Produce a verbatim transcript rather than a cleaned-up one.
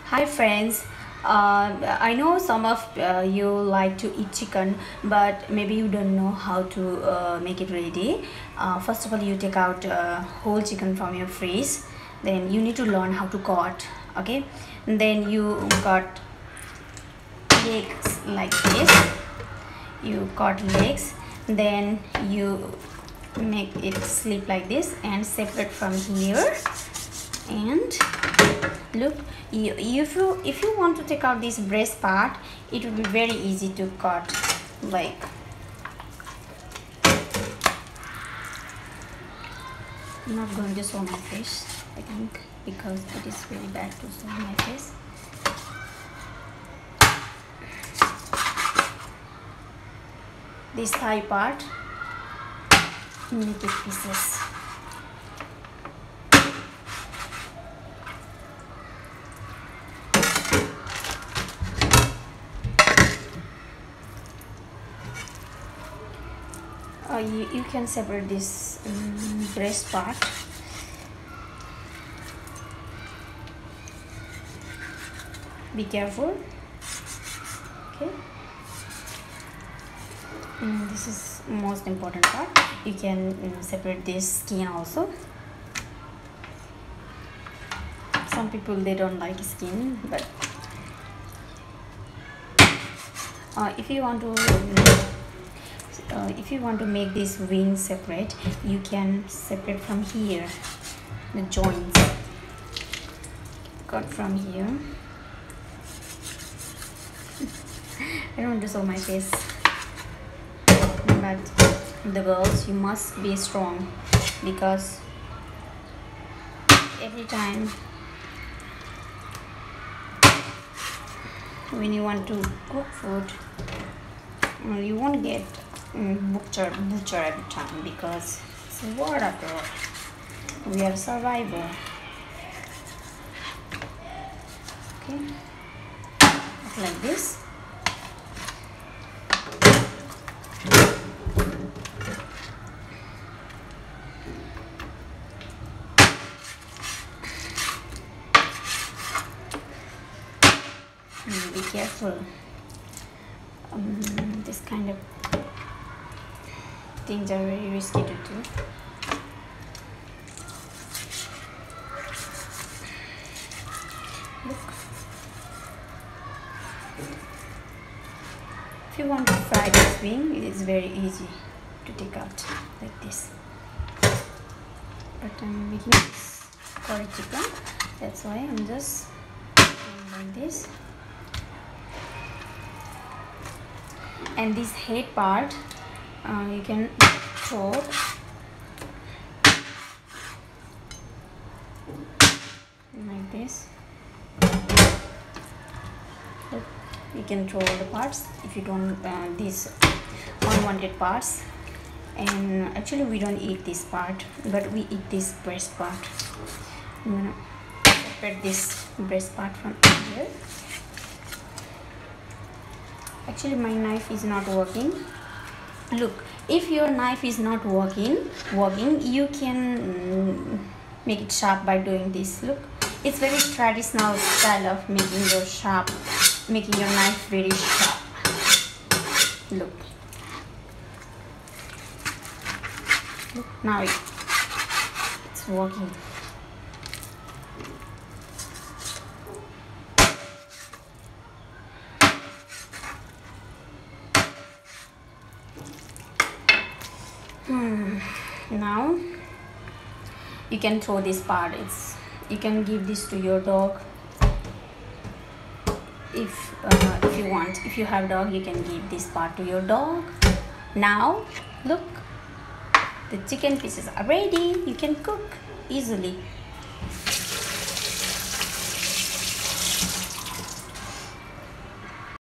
Hi friends, uh, I know some of uh, you like to eat chicken, but maybe you don't know how to uh, make it ready. Uh, first of all, you take out uh, whole chicken from your fridge. Then you need to learn how to cut. Okay, and then you cut legs like this. You cut legs, then you make it slip like this and separate from here. And look, you, if you if you want to take out this breast part, it will be very easy to cut. Like I'm not going to show my face, I think, because it is very bad to show my face. This thigh part, make it pieces. Uh, you, you can separate this um, breast part. Be careful. Okay. And this is most important part. You can um, separate this skin also. Some people, they don't like skin, but uh, if you want to um, Uh, if you want to make this wing separate, you can separate from here, the joints. Cut from here. I don't want to show my face, but the girls, you must be strong, because every time when you want to cook food, you won't get butcher butcher every time, because it's war after all. We are survivor. Okay, like this. And be careful. Um, this kind of things are very risky to do. Look. If you want to fry this wing, it is very easy to take out like this. But I'm making this curry chicken, that's why I'm just doing like this. And this head part, uh, you can throw like this. Look, you can throw the parts if you don't uh, these unwanted parts. And actually we don't eat this part, but we eat this breast part. I'm gonna separate this breast part from here. Actually my knife is not working. Look, if your knife is not working working you can make it sharp by doing this. Look, it's very traditional style of making your sharp making your knife very sharp. Look, look, now it, it's working. Hmm. Now you can throw this part. It's you can give this to your dog if uh, if you want. If you have dog, you can give this part to your dog. Now look, the chicken pieces are ready. You can cook easily.